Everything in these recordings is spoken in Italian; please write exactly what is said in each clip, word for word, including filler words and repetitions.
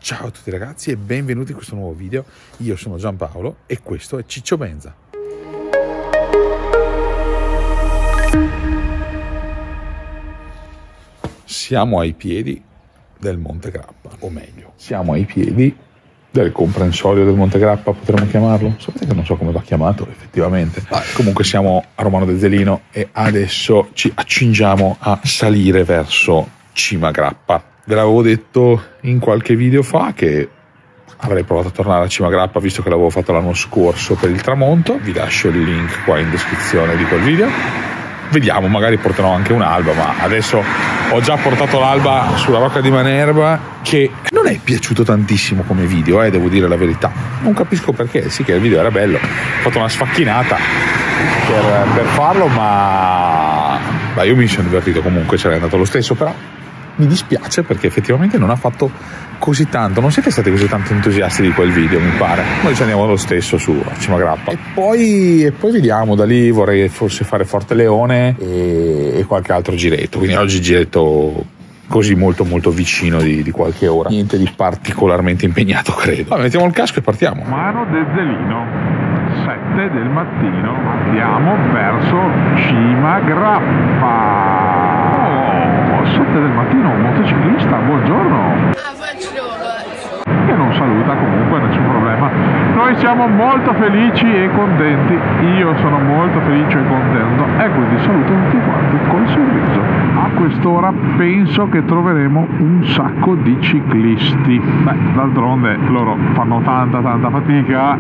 Ciao a tutti ragazzi e benvenuti in questo nuovo video. Io sono Giampaolo e questo è Ciccio Benza. Siamo ai piedi del Monte Grappa, o meglio, siamo ai piedi del comprensorio del Monte Grappa, potremmo chiamarlo. Sapete che non so come va chiamato effettivamente. Ah, comunque siamo a Romano del Zelino e adesso ci accingiamo a salire verso Cima Grappa. Ve l'avevo detto in qualche video fa che avrei provato a tornare a Cima Grappa visto che l'avevo fatto l'anno scorso per il tramonto. Vi lascio il link qua in descrizione di quel video. Vediamo, magari porterò anche un'alba, ma adesso ho già portato l'alba sulla Rocca di Manerba, che non è piaciuto tantissimo come video, eh, devo dire la verità. Non capisco perché, sì che il video era bello, ho fatto una sfacchinata per, per farlo, ma... ma io mi sono divertito comunque, c'era andato lo stesso, però mi dispiace perché effettivamente non ha fatto così tanto, non siete stati così tanto entusiasti di quel video, mi pare. Noi ci andiamo lo stesso su Cima Grappa e poi, e poi vediamo, da lì vorrei forse fare Forte Leone e, e qualche altro giretto, quindi oggi giretto così molto molto vicino di, di qualche ora, niente di particolarmente impegnato credo. Allora, mettiamo il casco e partiamo. Romano del Zelino, sette del mattino, andiamo verso Cima Grappa. sette del mattino, un motociclista, buongiorno. Che non saluta comunque, nessun problema. Noi siamo molto felici e contenti, io sono molto felice e contento e quindi saluto tutti quanti col sorriso. A quest'ora penso che troveremo un sacco di ciclisti. Beh, d'altronde loro fanno tanta tanta fatica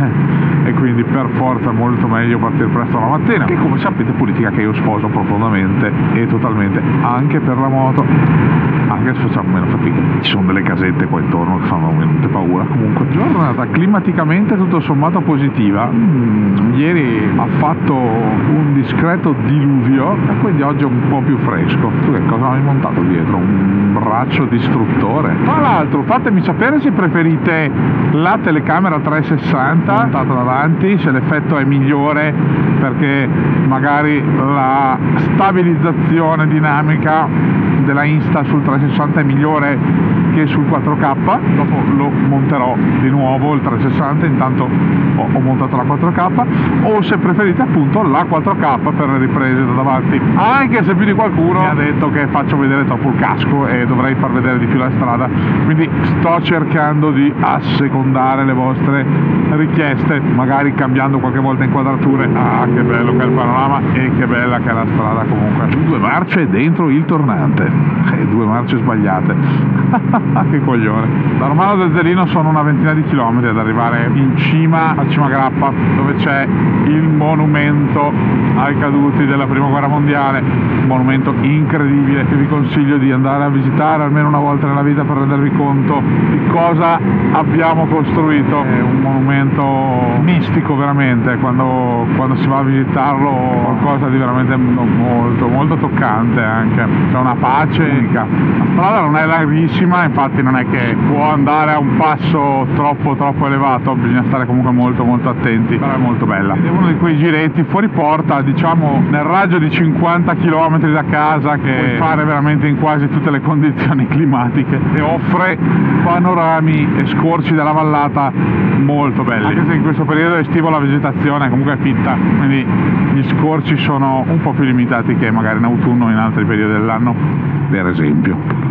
e quindi per forza è molto meglio partire presto la mattina, che come sapete è politica che io sposo profondamente e totalmente, anche per la moto, anche se facciamo meno fatica. Ci sono delle casette qua intorno che fanno veramente paura. Comunque giornata climaticamente tutto sommato positiva. mm, ieri ha fatto un discreto diluvio e quindi oggi è un po' più fresco. Tu che cosa hai montato dietro? Un braccio distruttore. Tra l'altro fatemi sapere se preferite la telecamera trecentosessanta montata davanti, se l'effetto è migliore perché magari la stabilizzazione dinamica della Insta sul trecentosessanta è migliore che sul quattro K. Dopo lo monterò di nuovo il trecentosessanta, intanto ho, ho montato la quattro K, o se preferite appunto la quattro K per le riprese da davanti, anche se più di qualcuno mi ha detto che faccio vedere troppo il casco e dovrei far vedere di più la strada, quindi sto cercando di assecondare le vostre richieste, magari cambiando qualche volta inquadrature. Ah, che bello che è il panorama e che bella che è la strada comunque. Due marce dentro il tornante e due marce sbagliate. Che coglione. Da Romano del Zelino sono una ventina di chilometri ad arrivare in cima a Cima Grappa, dove c'è il monumento ai caduti della prima guerra mondiale, un monumento incredibile che vi consiglio di andare a visitare almeno una volta nella vita per rendervi conto di cosa abbiamo costruito. È un monumento mistico veramente, quando, quando si va a visitarlo, qualcosa di veramente molto molto toccante anche. C'è una pace unica. La strada non è larghissima, infatti non è che può andare a un passo troppo troppo elevato, bisogna stare comunque molto molto attenti, però è molto bella. È uno di quei giretti fuori porta, diciamo nel raggio di cinquanta chilometri da casa, che puoi fare veramente in quasi tutte le condizioni climatiche e offre panorami e scorci della vallata molto belli, anche se in questo periodo estivo la vegetazione comunque è fitta, quindi gli scorci sono un po' più limitati che magari in autunno o in altri periodi dell'anno, per esempio.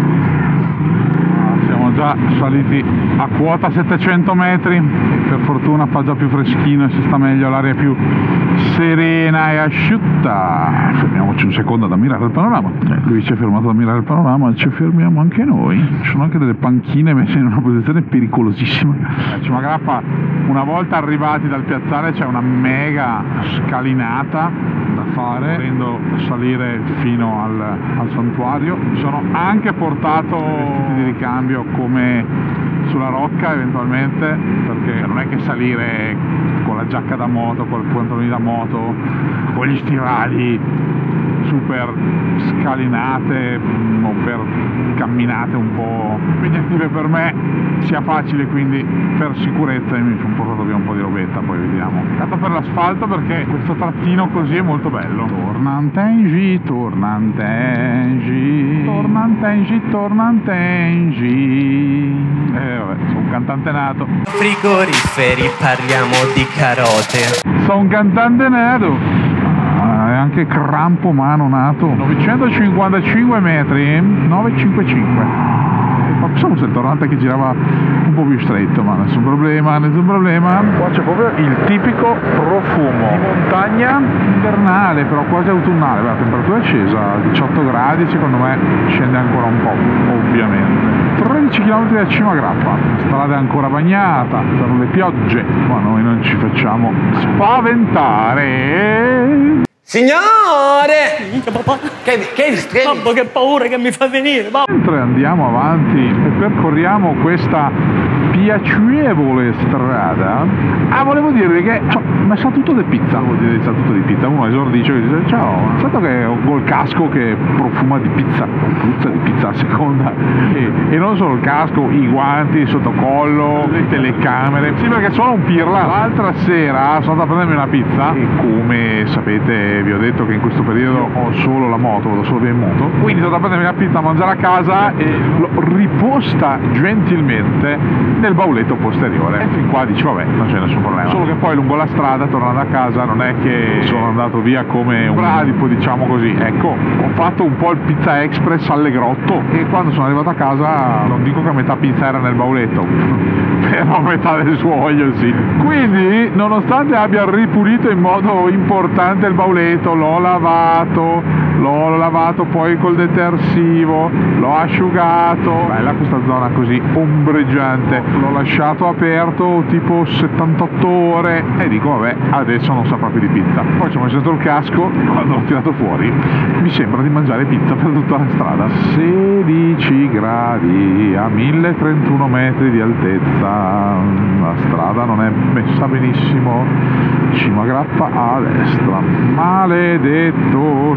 Siamo già saliti a quota settecento metri, per fortuna fa già più freschino e si sta meglio, l'aria è più serena e asciutta. Fermiamoci un secondo ad ammirare il panorama. Lui si è fermato ad ammirare il panorama, ci fermiamo anche noi. Ci sono anche delle panchine messe in una posizione pericolosissima. A Cima Grappa, una volta arrivati dal piazzale, c'è una mega scalinata da fare, volendo salire fino al, al santuario. Mi sono anche portato vestiti di ricambio come sulla rocca eventualmente, perché non è che salire con la giacca da moto, con i pantaloni da moto, con gli stivali super scalinate o per camminate un po' impegnative per me sia facile, quindi per sicurezza mi sono portato via un po' di robetta, poi vediamo. Tanto per l'asfalto, perché questo trattino così è molto bello. Tornantengi, tornantengi, tornantengi, tornantengi. cantante nato. Frigoriferi, parliamo di carote. Sono un cantante nato. Ah, è anche crampo mano nato. novecentocinquantacinque metri, novecentocinquantacinque. Pensavo fosse il tornante che girava un po' più stretto, ma nessun problema, nessun problema. Qua c'è proprio il tipico profumo di montagna invernale, però quasi autunnale. La temperatura è scesa a diciotto gradi, secondo me scende ancora un po', ovviamente. tredici chilometri da Cima Grappa, la strada è ancora bagnata per le piogge, ma noi non ci facciamo spaventare. Signore! Minchia papà! Che, che, che... Babbo, che paura che mi fa venire! Babbo. Mentre andiamo avanti e percorriamo questa piacevole strada, ah, volevo dirvi che cioè, mi sa tutto di pizza, vuol dire sa tutto di pizza. Uno esordisce e dice ciao, certo che ho il casco che profuma di pizza, puzza di pizza a seconda, e, e non solo il casco, i guanti, il sottocollo, le telecamere. Sì, perché sono un pirla. L'altra sera sono andato a prendermi una pizza e, come sapete, vi ho detto che in questo periodo ho solo la moto, vado solo via in moto, quindi sono andato a prendermi una pizza a mangiare a casa e l'ho riposta gentilmente nel bauletto posteriore. E fin qua dici vabbè, non c'è nessun problema. Solo che poi lungo la strada, tornando a casa, non è che sono andato via come un bradipo, diciamo così. Ecco, ho fatto un po' il pizza express allegrotto e quando sono arrivato a casa non dico che metà pizza era nel bauletto, però metà del suo olio sì. Quindi, nonostante abbia ripulito in modo importante il bauletto, l'ho lavato, l'ho lavato poi col detersivo, l'ho asciugato. Bella questa zona così ombreggiante. L'ho lasciato aperto tipo settantotto ore e dico vabbè, adesso non saprà più di pizza. Poi ci ho messo il casco e quando l'ho tirato fuori mi sembra di mangiare pizza per tutta la strada. sedici gradi a mille trentuno metri di altezza, la strada non è messa benissimo. Cima Grappa a destra, maledetto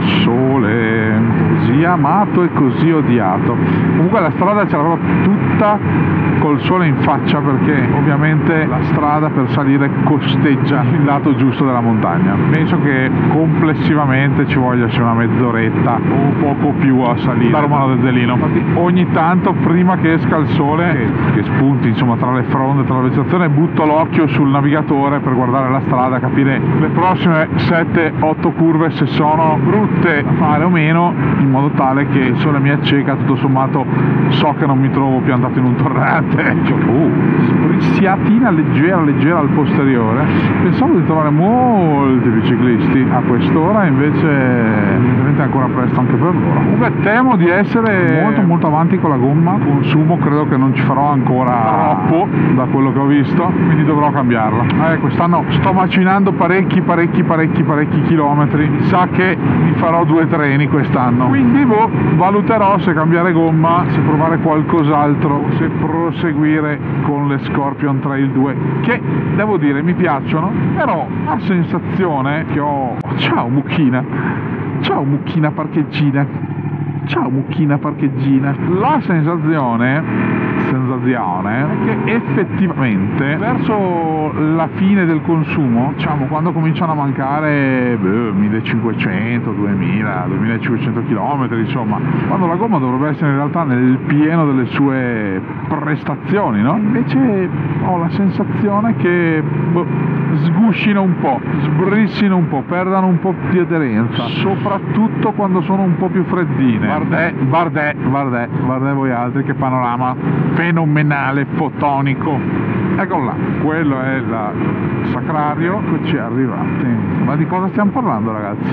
sole, così amato e così odiato. Comunque la strada ce l'avevo tutta col sole in faccia, perché ovviamente la strada per salire costeggia il lato giusto della montagna. Penso che complessivamente ci voglia una mezz'oretta o poco più a salire da Romano del Zelino. Infatti ogni tanto, prima che esca il sole, che, che spunti insomma tra le fronde, tra la vegetazione, butto l'occhio sul navigatore per guardare la strada, capire le prossime sette otto curve se sono brutte da fare o meno, in modo tale che il sole mi acceca, tutto sommato so che non mi trovo piantato in un torrente. Uh, sbriziatina leggera leggera al posteriore. Pensavo di trovare molti biciclisti a quest'ora, invece evidentemente è ancora presto anche per loro. Comunque temo di essere molto molto avanti con la gomma. Consumo credo che non ci farò ancora troppo da quello che ho visto, quindi dovrò cambiarla. Eh, quest'anno sto macinando parecchi parecchi parecchi parecchi chilometri, mi sa che mi farò due treni quest'anno, quindi boh, valuterò se cambiare gomma, se provare qualcos'altro, se proseguire con le Scorpion Trail due, che devo dire mi piacciono, però la sensazione che ho... Ciao mucchina, ciao mucchina parcheggina, ciao mucchina parcheggina, la sensazione sensazione è che effettivamente verso la fine del consumo, diciamo quando cominciano a mancare beh, millecinquecento, duemila, duemilacinquecento km, insomma, quando la gomma dovrebbe essere in realtà nel pieno delle sue prestazioni, no? Invece ho la sensazione che boh, sguscino un po', sbrissino un po', perdano un po' di aderenza, soprattutto quando sono un po' più freddine. Guardè, guardè, guardè, guardè voi altri, che panorama fenomenale, fotonico. Eccolo là, quello è il Sacrario, eccoci arrivati. Ma di cosa stiamo parlando, ragazzi?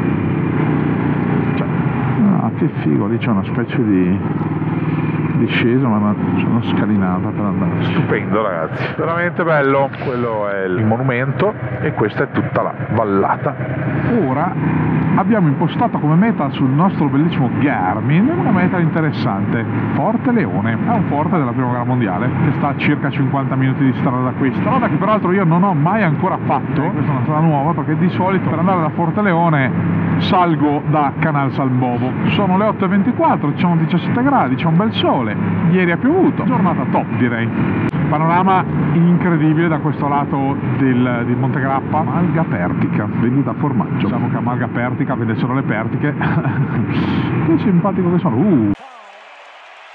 Cioè, ah, che figo, lì c'è una specie di discesa, ma c'è una scalinata per andare. Stupendo, ragazzi, veramente bello. Quello è il monumento e questa è tutta la vallata. Ora abbiamo impostato come meta sul nostro bellissimo Garmin una meta interessante, Forte Leone. È un forte della prima guerra mondiale che sta a circa cinquanta minuti di strada da qui, strada che peraltro io non ho mai ancora fatto. Questa è una strada nuova, perché di solito per andare da Forte Leone salgo da Canal Salmovo. Sono le otto e ventiquattro, ci sono diciassette gradi, c'è un bel sole, ieri ha piovuto, giornata top direi. Panorama incredibile da questo lato del, di Monte Grappa. Malga Pertica, venduta a formaggio. Diciamo che a Malga Pertica vede solo le pertiche. Che simpatico che sono. Uh.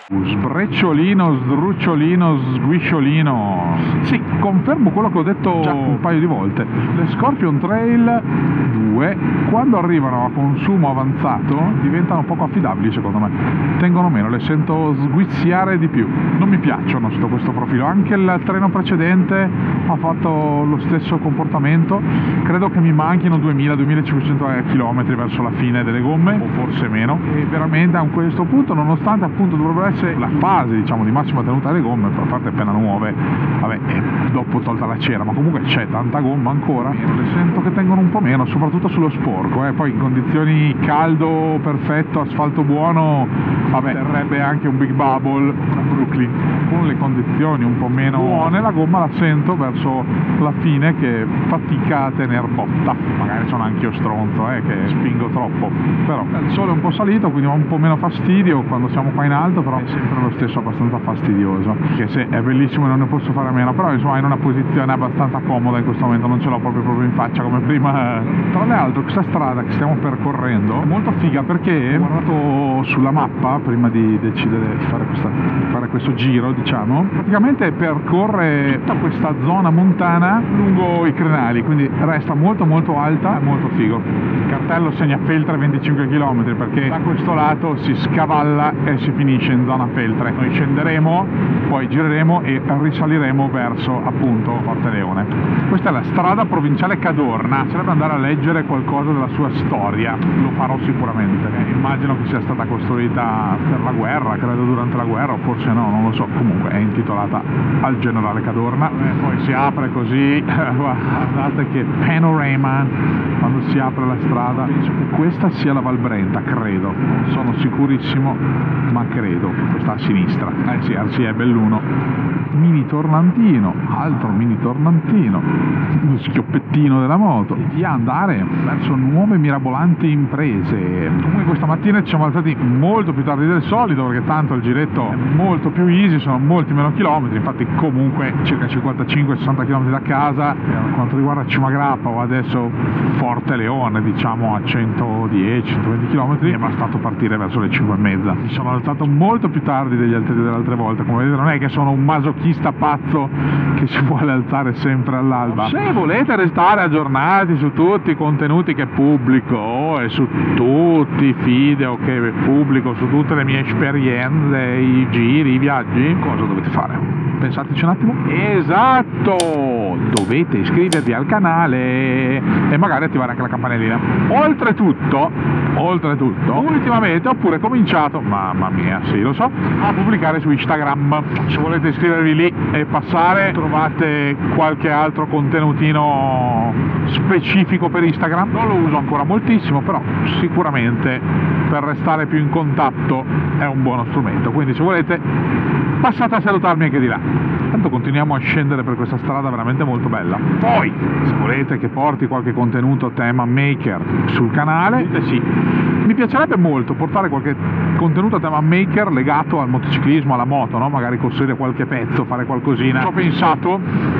Sbrecciolino, sdrucciolino, sguisciolino. Sì, confermo quello che ho detto già un paio di volte. Le Scorpion Trail due, quando arrivano a consumo avanzato, diventano poco affidabili secondo me. Tengono meno, le sento sguizziare di più. Non mi piacciono sotto questo profilo. Anche il treno precedente ha fatto lo stesso comportamento. Credo che mi manchino duemila duemilacinquecento chilometri verso la fine delle gomme, o forse meno. E veramente a questo punto, nonostante appunto dovrebbero essere la fase diciamo di massima tenuta delle gomme, per parte appena nuove, vabbè, e dopo tolta la cera, ma comunque c'è tanta gomma ancora, le sento che tengono un po' meno, soprattutto sullo sporco, eh. Poi in condizioni caldo perfetto, asfalto buono, vabbè, terrebbe anche un Big Bubble a Brooklyn. Con le condizioni un po' meno buone la gomma la sento verso la fine che fatica a tener botta. Magari sono anche io stronzo, eh, che spingo troppo, però il sole è un po' salito, quindi ho un po' meno fastidio quando siamo qua in alto, però è sempre lo stesso abbastanza fastidioso, che se è bellissimo e non ne posso fare a meno, però insomma in una posizione abbastanza comoda in questo momento, non ce l'ho proprio proprio in faccia come prima. Tra l'altro questa strada che stiamo percorrendo è molto figa, perché ho guardato sulla mappa prima di decidere di fare, questa, di fare questo giro, diciamo, praticamente percorre tutta questa zona montana lungo i crenali, quindi resta molto molto alta, è molto figo. Il cartello segna Feltre venticinque chilometri, perché da questo lato si scavalla e si finisce in zona Feltre. Noi scenderemo, poi gireremo e risaliremo verso appunto Forte Leone. Questa è la strada provinciale Cadorna, sarebbe andare a leggere qualcosa della sua storia, lo farò sicuramente. Eh, immagino che sia stata costruita per la guerra, credo durante la guerra, o forse no, non lo so, comunque è intitolata al generale Cadorna. E poi si apre così, guardate che panorama quando si apre la strada. Penso che questa sia la Val Brenta, credo, non sono sicurissimo, ma credo. Questa a sinistra, eh sì, sì, è Belluno. Mini tornantino, altro mini tornantino, lo schioppettino della moto, e via andare verso nuove mirabolanti imprese. Comunque questa mattina ci siamo alzati molto più tardi del solito, perché tanto il giretto è molto più easy, sono molti meno chilometri, infatti comunque circa cinquantacinque sessanta chilometri da casa. Per quanto riguarda Cimagrappa o adesso Forte Leone, diciamo a centodieci centoventi chilometri, mi è bastato partire verso le cinque e mezza. Mi sono alzato molto più tardi degli altri delle altre volte, come vedete non è che sono un masochista pazzo che si vuole alzare sempre all'alba. Se volete restare aggiornati su tutti i contenuti che pubblico e su tutti i video che pubblico, su tutte le mie esperienze, i giri, i viaggi, cosa dovete fare? Pensateci un attimo. Esatto! Dovete iscrivervi al canale e magari attivare anche la campanellina. Oltretutto, oltretutto, ultimamente ho pure cominciato, mamma mia, sì lo so, a pubblicare su Instagram. Se volete iscrivervi lì e passare, trovate qualche altro contenutino specifico per Instagram. Non lo uso ancora moltissimo, però sicuramente per restare più in contatto è un buono strumento. Quindi se volete passate a salutarmi anche di là. Tanto continuiamo a scendere per questa strada veramente molto bella. Poi, se volete che porti qualche contenuto tema maker sul canale, dite sì. Mi piacerebbe molto portare qualche contenuto a tema maker legato al motociclismo, alla moto, no? Magari costruire qualche pezzo, fare qualcosina. Ci ho pensato,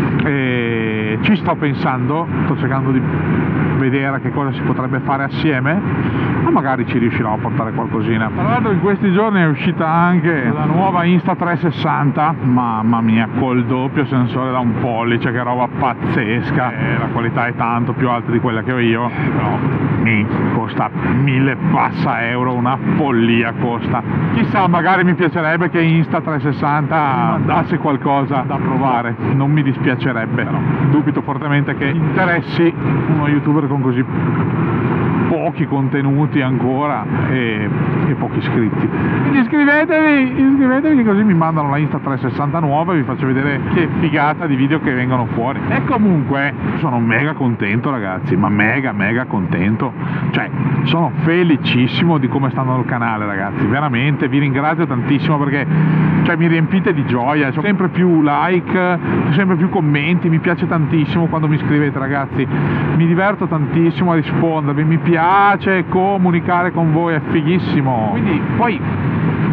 e ci sto pensando, sto cercando di vedere che cosa si potrebbe fare assieme, ma magari ci riuscirò a portare qualcosina. Tra l'altro in questi giorni è uscita anche la nuova Insta trecentosessanta, mamma mia, col doppio sensore da un pollice, che roba pazzesca, e la qualità è tanto più alta di quella che ho io, però mi costa mille passa euro, una follia costa. Chissà, magari mi piacerebbe che Insta trecentosessanta mandasse qualcosa da provare, non mi dispiacerebbe, però dubito fortemente che interessi uno youtuber con così pochi contenuti ancora e, e pochi iscritti. Quindi iscrivetevi, iscrivetevi che così mi mandano la Insta trecentosessanta nuova e vi faccio vedere che figata di video che vengono fuori. E comunque sono mega contento ragazzi, ma mega mega contento, cioè sono felicissimo di come sta andando il canale ragazzi, veramente vi ringrazio tantissimo, perché cioè, mi riempite di gioia, c'ho sempre più like, sempre più commenti, mi piace tantissimo quando mi scrivete ragazzi, mi diverto tantissimo a rispondervi, mi piace comunicare con voi, è fighissimo. Quindi poi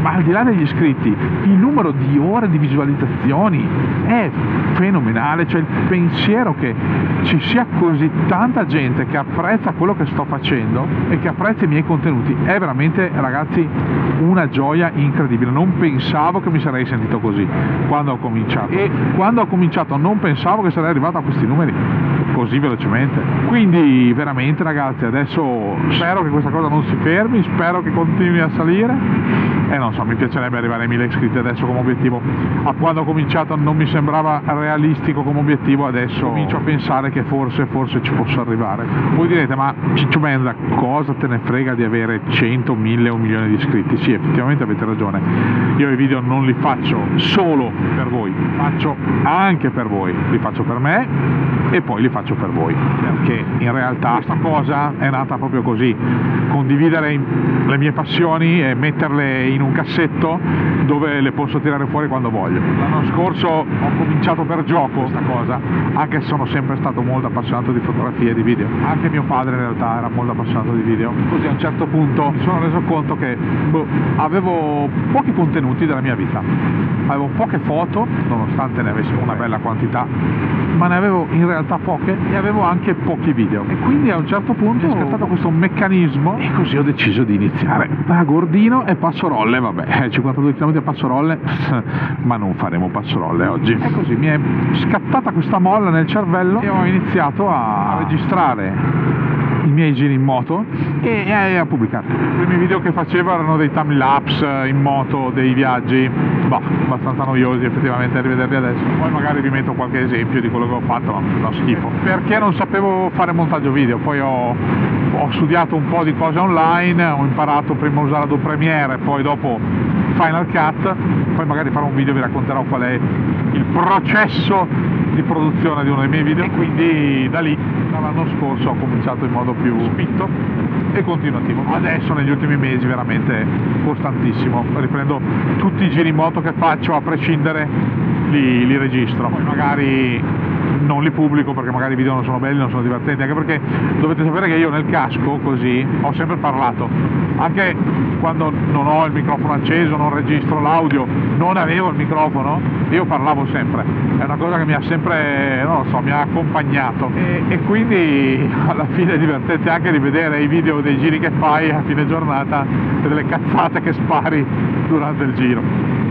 ma al di là degli iscritti, il numero di ore di visualizzazioni è fenomenale, cioè il pensiero che ci sia così tanta gente che apprezza quello che sto facendo e che apprezza i miei contenuti è veramente, ragazzi, una gioia incredibile. Non pensavo che mi sarei sentito così quando ho cominciato, e quando ho cominciato non pensavo che sarei arrivato a questi numeri così velocemente. Quindi veramente, ragazzi, adesso spero che questa cosa non si fermi, spero che continui a salire e non so, mi piacerebbe arrivare ai mille iscritti adesso come obiettivo. A quando ho cominciato non mi sembrava realistico come obiettivo, adesso comincio a pensare che forse forse ci posso arrivare. Voi direte, ma Ciccio Benza, cosa te ne frega di avere cento, mille o un milione di iscritti? Sì, effettivamente avete ragione, io i video non li faccio solo per voi, li faccio anche per voi, li faccio per me e poi li faccio per voi, perché in realtà questa cosa è nata proprio così: condividere le mie passioni e metterle in un cassetto dove le posso tirare fuori quando voglio. L'anno scorso ho cominciato per gioco questa cosa, anche se sono sempre stato molto appassionato di fotografia e di video. Anche mio padre in realtà era molto appassionato di video, così a un certo punto mi sono reso conto che boh, avevo pochi contenuti della mia vita, avevo poche foto nonostante ne avessi una bella quantità, ma ne avevo in realtà poche, e avevo anche pochi video, e quindi a un certo punto è scattato questo meccanismo e così ho deciso di iniziare da Gordino e Passorolle. Vabbè, cinquantadue chilometri a Passorolle ma non faremo Passorolle oggi. E così mi è scattata questa molla nel cervello e ho iniziato a registrare i miei giri in moto e, e a pubblicarli. I primi video che facevo erano dei time lapse in moto, dei viaggi, bah, abbastanza noiosi effettivamente a rivederli adesso. Poi magari vi metto qualche esempio di quello che ho fatto, ma fa schifo, perché non sapevo fare montaggio video. Poi ho, ho studiato un po' di cose online, ho imparato prima a usare Adobe Premiere, poi dopo Final Cut, poi magari farò un video e vi racconterò qual è il processo di produzione di uno dei miei video, e quindi da lì, dall'anno scorso, ho cominciato in modo più spinto e continuativo. Adesso negli ultimi mesi veramente costantissimo, riprendo tutti i giri in moto che faccio, a prescindere li, li registro, poi magari non li pubblico perché magari i video non sono belli, non sono divertenti, anche perché dovete sapere che io nel casco così ho sempre parlato, anche quando non ho il microfono acceso, non registro l'audio, non avevo il microfono, io parlavo sempre, è una cosa che mi ha sempre, non lo so, mi ha accompagnato, e, e quindi alla fine è divertente anche rivedere i video dei giri che fai a fine giornata e delle cazzate che spari durante il giro.